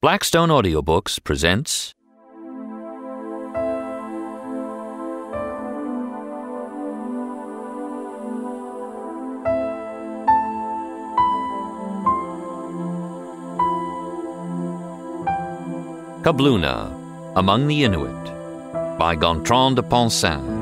Blackstone Audiobooks presents Kabloona, Among the Inuit, by Gontran de Poncins.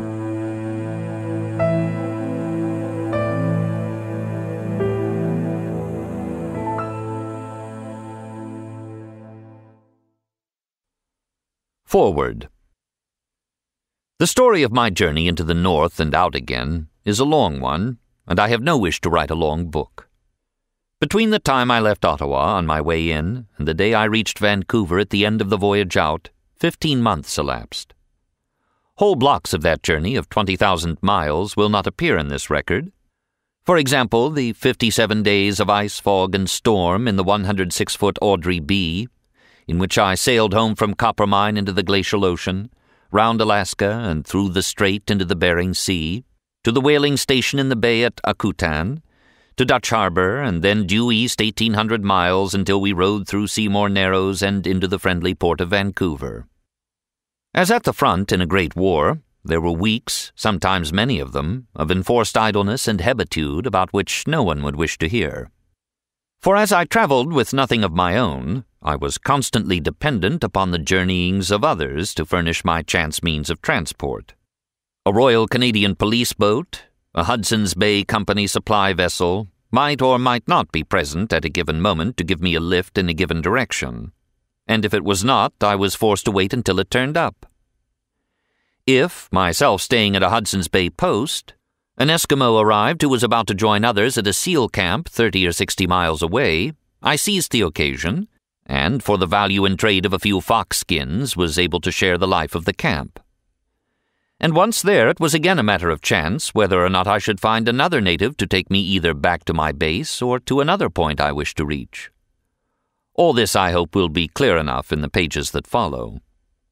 Forward. The story of my journey into the north and out again is a long one, and I have no wish to write a long book. Between the time I left Ottawa on my way in and the day I reached Vancouver at the end of the voyage out, 15 months elapsed. Whole blocks of that journey of 20,000 miles will not appear in this record. For example, the 57 days of ice, fog, and storm in the 106-foot Audrey B, in which I sailed home from Copper Mine into the glacial ocean, round Alaska and through the Strait into the Bering Sea, to the whaling station in the bay at Akutan, to Dutch Harbor, and then due east 1,800 miles until we rode through Seymour Narrows and into the friendly port of Vancouver. As at the front in a great war, there were weeks, sometimes many of them, of enforced idleness and hebetude about which no one would wish to hear. For as I traveled with nothing of my own, I was constantly dependent upon the journeyings of others to furnish my chance means of transport. A Royal Canadian Police boat, a Hudson's Bay Company supply vessel, might or might not be present at a given moment to give me a lift in a given direction, and if it was not, I was forced to wait until it turned up. If, myself staying at a Hudson's Bay post, an Eskimo arrived who was about to join others at a seal camp 30 or 60 miles away, I seized the occasion, and for the value in trade of a few fox skins was able to share the life of the camp. And once there, it was again a matter of chance whether or not I should find another native to take me either back to my base or to another point I wished to reach. All this, I hope, will be clear enough in the pages that follow.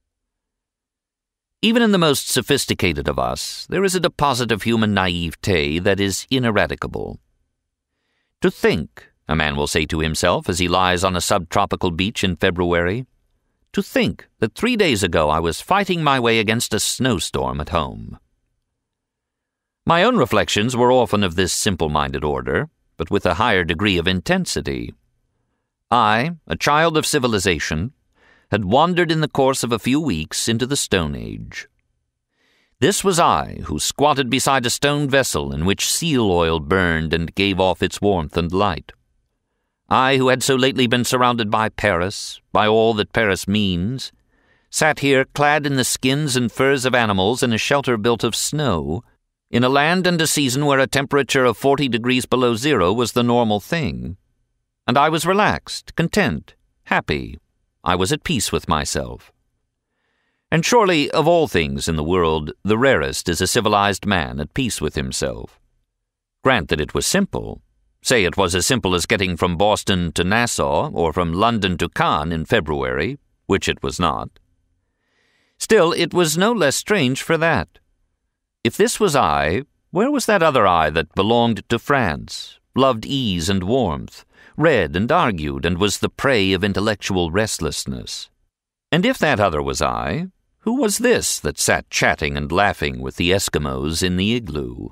Even in the most sophisticated of us, there is a deposit of human naivete that is ineradicable. To think, a man will say to himself as he lies on a subtropical beach in February, to think that 3 days ago I was fighting my way against a snowstorm at home. My own reflections were often of this simple-minded order, but with a higher degree of intensity. I, a child of civilization, had wandered in the course of a few weeks into the Stone Age. This was I who squatted beside a stone vessel in which seal oil burned and gave off its warmth and light. I who had so lately been surrounded by Paris, by all that Paris means, sat here clad in the skins and furs of animals in a shelter built of snow, in a land and a season where a temperature of 40 degrees below zero was the normal thing. And I was relaxed, content, happy. I was at peace with myself. And surely, of all things in the world, the rarest is a civilized man at peace with himself. Grant that it was simple. Say it was as simple as getting from Boston to Nassau or from London to Cannes in February, which it was not. Still, it was no less strange for that. If this was I, where was that other I that belonged to France, loved ease and warmth, read and argued, and was the prey of intellectual restlessness? And if that other was I, who was this that sat chatting and laughing with the Eskimos in the igloo?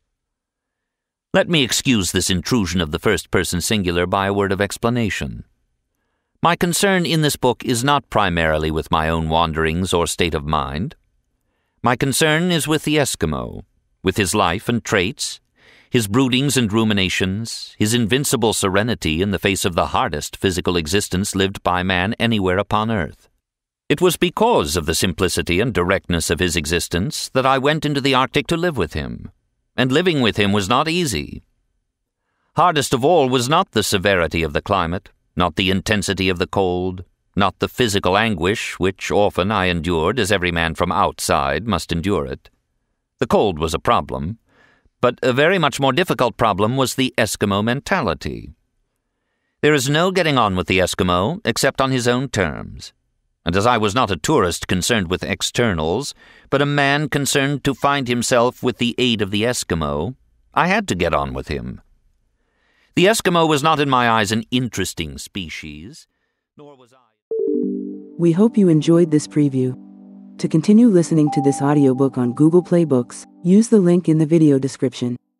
Let me excuse this intrusion of the first-person singular by a word of explanation. My concern in this book is not primarily with my own wanderings or state of mind. My concern is with the Eskimo, with his life and traits, his broodings and ruminations, his invincible serenity in the face of the hardest physical existence lived by man anywhere upon earth. It was because of the simplicity and directness of his existence that I went into the Arctic to live with him, and living with him was not easy. Hardest of all was not the severity of the climate, not the intensity of the cold, not the physical anguish which often I endured as every man from outside must endure it. The cold was a problem, but a very much more difficult problem was the Eskimo mentality. There is no getting on with the Eskimo except on his own terms, and as I was not a tourist concerned with externals, but a man concerned to find himself with the aid of the Eskimo, I had to get on with him. The Eskimo was not in my eyes an interesting species, nor was I... We hope you enjoyed this preview. To continue listening to this audiobook on Google Play Books, use the link in the video description.